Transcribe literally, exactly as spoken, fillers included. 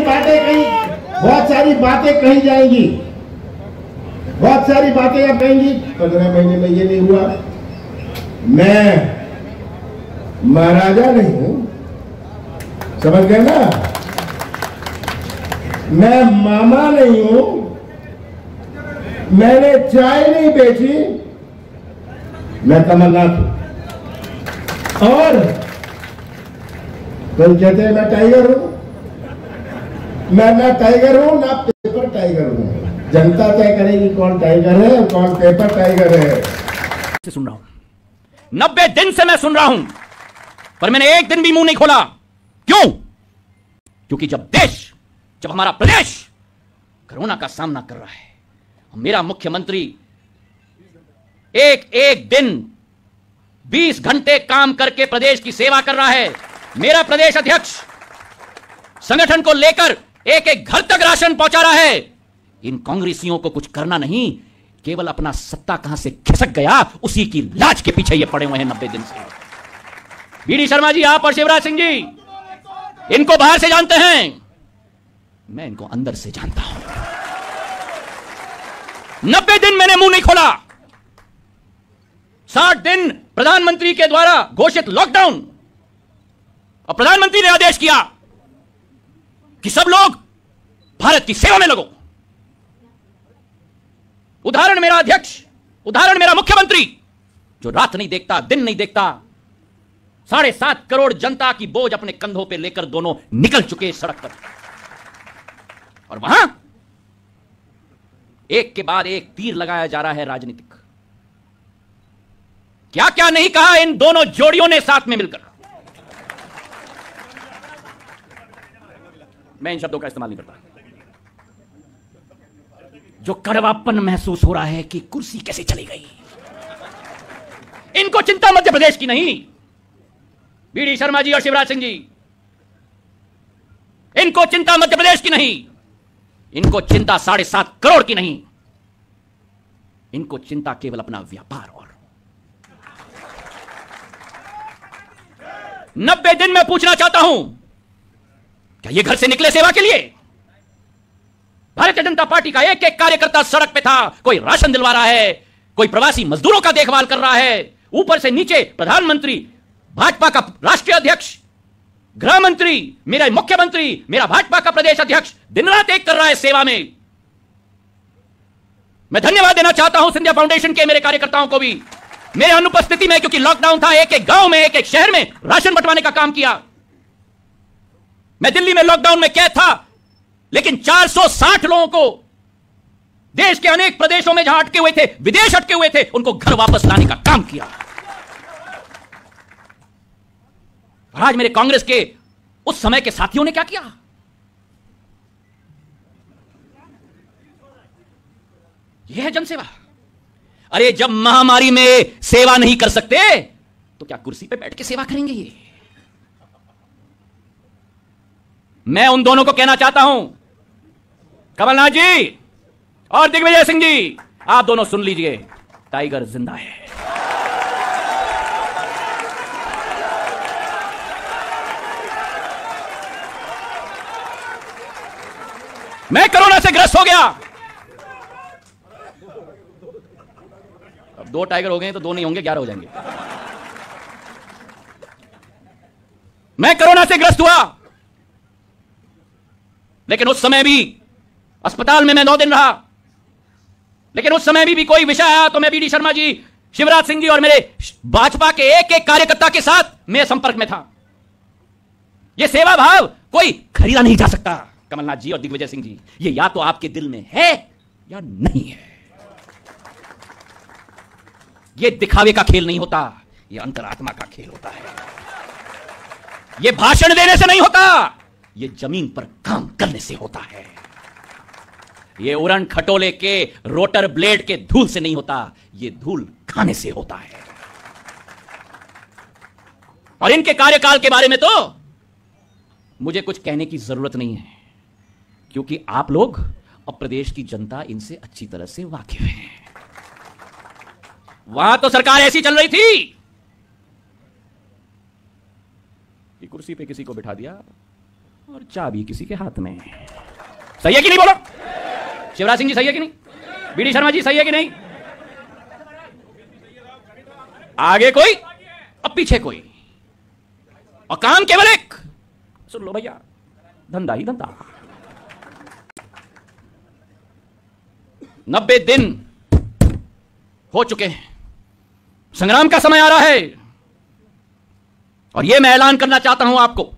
बातें कही, बहुत सारी बातें कही जाएंगी, बहुत सारी बातें आप कहेंगी। पंद्रह महीने में ये नहीं हुआ, मैं महाराजा नहीं हूं, समझ गए ना? मैं मामा नहीं हूं, मैंने चाय नहीं बेची, मैं कमलनाथ हूं। और कोई कहते हैं मैं टाइगर हूं, मैं ना टाइगर हूं ना पेपर टाइगर हूं। जनता तय करेगी कौन टाइगर है और कौन पेपर टाइगर है। सुन रहा हूं, नब्बे दिन से मैं सुन रहा हूं, पर मैंने एक दिन भी मुंह नहीं खोला। क्यों? क्योंकि जब देश, जब हमारा प्रदेश कोरोना का सामना कर रहा है, मेरा मुख्यमंत्री एक एक दिन बीस घंटे काम करके प्रदेश की सेवा कर रहा है, मेरा प्रदेश अध्यक्ष संगठन को लेकर एक एक घर तक राशन पहुंचा रहा है। इन कांग्रेसियों को कुछ करना नहीं, केवल अपना सत्ता कहां से खिसक गया उसी की लाज के पीछे ये पड़े हुए हैं नब्बे दिन से। बीडी शर्मा जी, आप और शिवराज सिंह जी इनको बाहर से जानते हैं, मैं इनको अंदर से जानता हूं। नब्बे दिन मैंने मुंह नहीं खोला। साठ दिन प्रधानमंत्री के द्वारा घोषित लॉकडाउन, और प्रधानमंत्री ने आदेश किया कि सब लोग भारत की सेवा में लगो। उदाहरण मेरा अध्यक्ष, उदाहरण मेरा मुख्यमंत्री, जो रात नहीं देखता, दिन नहीं देखता, साढ़े सात करोड़ जनता की बोझ अपने कंधों पे लेकर दोनों निकल चुके सड़क पर, और वहां एक के बाद एक तीर लगाया जा रहा है राजनीतिक। क्या क्या नहीं कहा इन दोनों जोड़ियों ने साथ में मिलकर। मैं इन शब्दों का इस्तेमाल नहीं करता। जो कड़वापन महसूस हो रहा है कि कुर्सी कैसे चली गई, इनको चिंता मध्य प्रदेश की नहीं, बीडी शर्मा जी और शिवराज सिंह जी, इनको चिंता मध्य प्रदेश की नहीं, इनको चिंता साढ़े सात करोड़ की नहीं, इनको चिंता केवल अपना व्यापार। और नब्बे दिन में पूछना चाहता हूं, क्या ये घर से निकले सेवा के लिए? भारतीय जनता पार्टी का एक एक कार्यकर्ता सड़क पे था, कोई राशन दिलवा रहा है, कोई प्रवासी मजदूरों का देखभाल कर रहा है, ऊपर से नीचे प्रधानमंत्री, भाजपा का राष्ट्रीय अध्यक्ष, गृह मंत्री, मेरा मुख्यमंत्री, मेरा भाजपा का प्रदेश अध्यक्ष दिन रात एक कर रहा है सेवा में। मैं धन्यवाद देना चाहता हूं सिंधिया फाउंडेशन के मेरे कार्यकर्ताओं को भी, मेरे अनुपस्थिति में, क्योंकि लॉकडाउन था, एक एक गांव में, एक एक शहर में राशन बंटवाने का काम किया। मैं दिल्ली में लॉकडाउन में कैद था, लेकिन चार सौ साठ लोगों को देश के अनेक प्रदेशों में जहां अटके हुए थे, विदेश अटके हुए थे, उनको घर वापस लाने का काम किया। आज मेरे कांग्रेस के उस समय के साथियों ने क्या किया? यह है जनसेवा। अरे जब महामारी में सेवा नहीं कर सकते तो क्या कुर्सी पे बैठ के सेवा करेंगे? ये मैं उन दोनों को कहना चाहता हूं, कमलनाथ जी और दिग्विजय सिंह जी, आप दोनों सुन लीजिए, टाइगर जिंदा है। मैं कोरोना से ग्रस्त हो गया। अब दो टाइगर हो गए तो दो नहीं होंगे, ग्यारह हो जाएंगे। मैं कोरोना से ग्रस्त हुआ, लेकिन उस समय भी अस्पताल में मैं नौ दिन रहा, लेकिन उस समय भी, भी कोई विषय आया तो मैं बीडी शर्मा जी, शिवराज सिंह जी और मेरे भाजपा के एक एक कार्यकर्ता के साथ मैं संपर्क में था। यह सेवा भाव कोई खरीदा नहीं जा सकता। कमलनाथ जी और दिग्विजय सिंह जी, ये या तो आपके दिल में है या नहीं है। ये दिखावे का खेल नहीं होता, ये अंतरात्मा का खेल होता है। ये भाषण देने से नहीं होता, ये जमीन पर काम करने से होता है। ये उड़न खटोले के रोटर ब्लेड के धूल से नहीं होता, ये धूल खाने से होता है। और इनके कार्यकाल के बारे में तो मुझे कुछ कहने की जरूरत नहीं है, क्योंकि आप लोग और प्रदेश की जनता इनसे अच्छी तरह से वाकिफ है। वहां तो सरकार ऐसी चल रही थी कि कुर्सी पे किसी को बिठा दिया, और चाबी किसी के हाथ में। सही है कि नहीं? बोलो शिवराज सिंह जी, सही है कि नहीं? बी डी शर्मा जी, सही है कि नहीं? आगे कोई अब पीछे कोई, और काम केवल एक। सुन लो भैया, धंधा ही धंधा। नब्बे दिन हो चुके हैं, संग्राम का समय आ रहा है, और यह मैं ऐलान करना चाहता हूं आपको